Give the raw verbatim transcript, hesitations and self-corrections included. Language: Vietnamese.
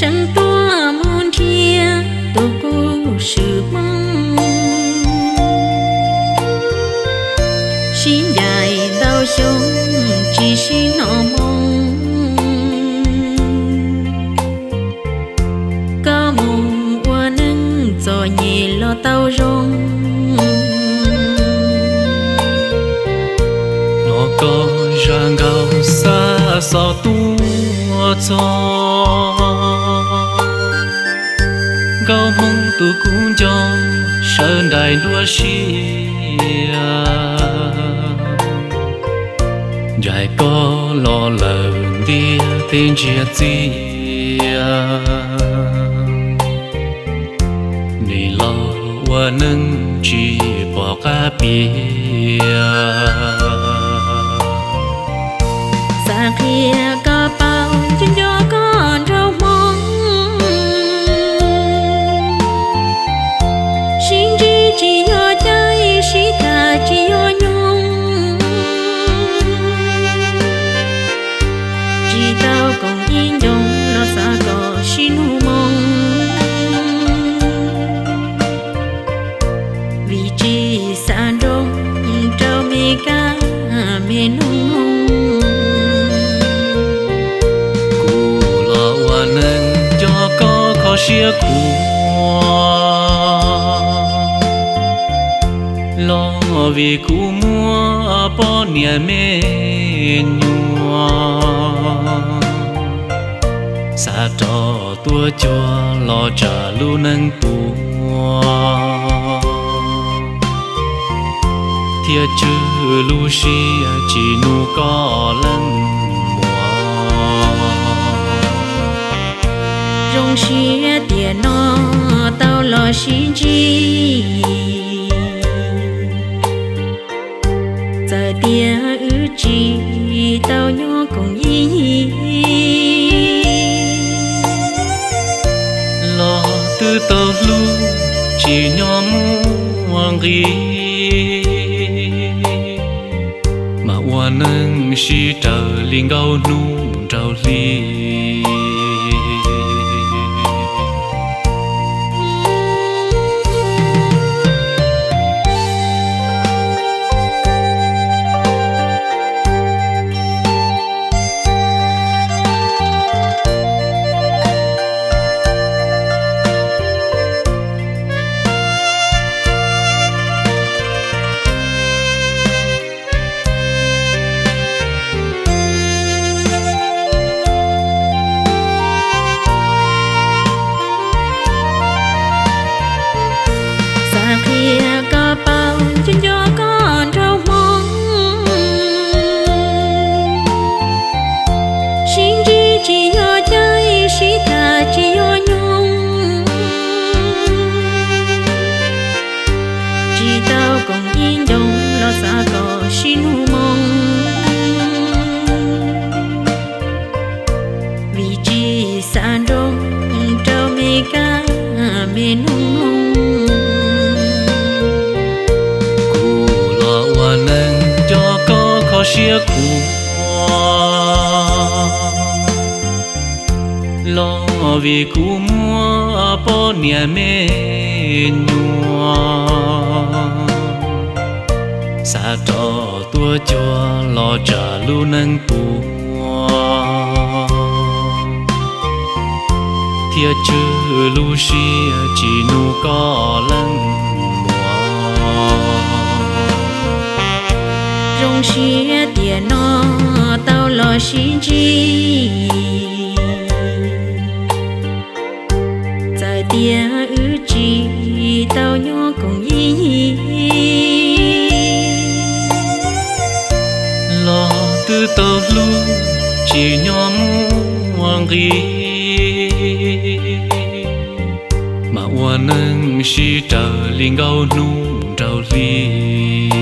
sân tua muôn chia tu cô sự mong xin dài đau sống chỉ xin họ mong có mong qua nâng rồi nhẹ lo tao rong nó có ràng gạo xa sao tua cho gạo mong tu cũng cho sơn đại đua xia dài có lo lợn đi tên chia chia nì lo qua nâng chỉ bỏ cá bia xa kia có bao chân gió con rau mong xin chỉ chỉ do trái chỉ thà chỉ do nhung chỉ tao còn yên dòng lo xa có xin hu mong vì chỉ xa đông trao mê ca mê nung chia cua lo vì cú mua bỏ nhà mê nhua xa trò tua cho lo trả lu nâng bùa thiệt chữ lu xia chỉ nu có lần rong xia tiền nó tao lo xin chi giờ tiền ư chi tao nhớ cùng ý lo từ tao lu chỉ nhớ muang ghi mà oan nâng si trở linh gạo nu trao li chia cua lo vì cú mua bỏ nhà mê nhua xa trò tua cho lo trả lu nâng bùa thiệt chữ lu xia chỉ nu có lần rong xia tiền nó tao lo xin chi giờ tiền ư chi tao nhớ cùng ý lo từ tao lu chỉ nhớ muang ghi mà oan nâng si trở linh gạo nu trao li